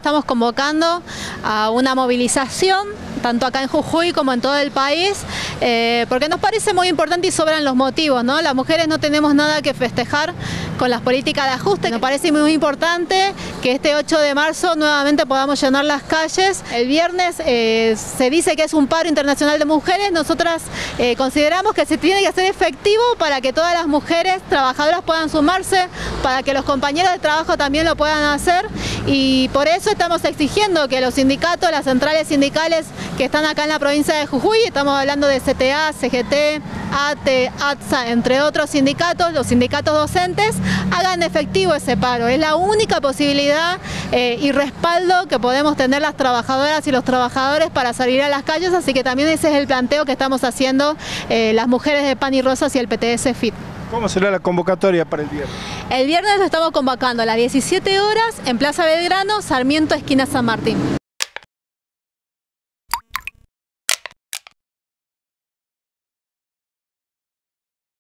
estamos convocando a una movilización, tanto acá en Jujuy como en todo el país, porque nos parece muy importante y sobran los motivos, ¿no? Las mujeres no tenemos nada que festejar con las políticas de ajuste. Nos parece muy importante que este 8 de marzo nuevamente podamos llenar las calles. El viernes se dice que es un paro internacional de mujeres. Nosotras consideramos que se tiene que hacer efectivo para que todas las mujeres trabajadoras puedan sumarse, para que los compañeros de trabajo también lo puedan hacer, y por eso estamos exigiendo que los sindicatos, las centrales sindicales que están acá en la provincia de Jujuy, estamos hablando de CTA, CGT, ATE, ATSA, entre otros sindicatos, los sindicatos docentes, hagan efectivo ese paro. Es la única posibilidad y respaldo que podemos tener las trabajadoras y los trabajadores para salir a las calles, así que también ese es el planteo que estamos haciendo las mujeres de Pan y Rosas y el PTS FIT. ¿Cómo será la convocatoria para el viernes? El viernes lo estamos convocando a las 17 horas en Plaza Belgrano, Sarmiento, esquina San Martín.